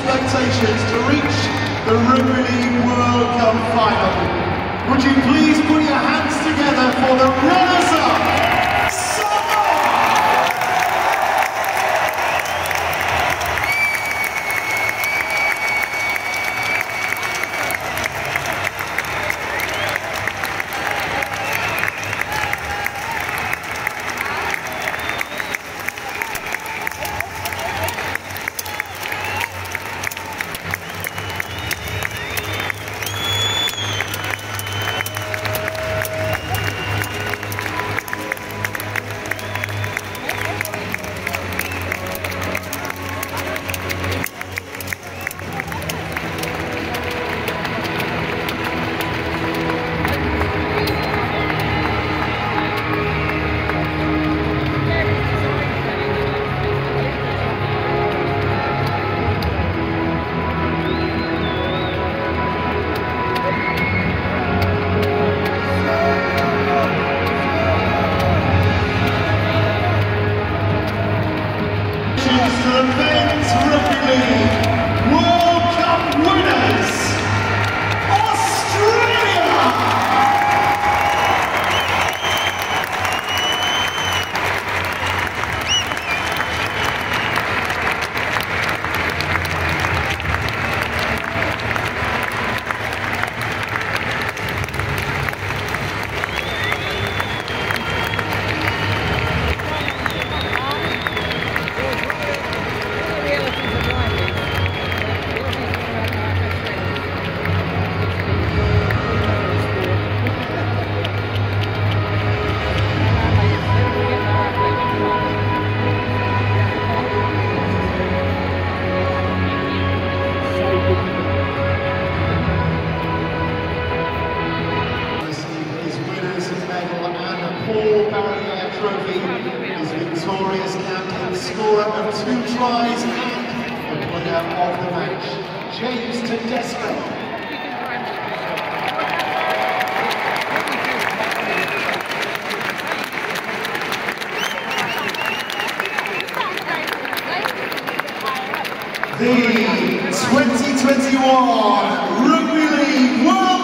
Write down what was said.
expectations to reach the Rugby League World Cup final. Would you please put your hands together for the runners-up? The Men's Rugby League World Cup winners, Australia! Paul Barrier Trophy, his victorious captain, scorer of 2 tries and the player of the match, James Tedesco. The 2021 Rugby League World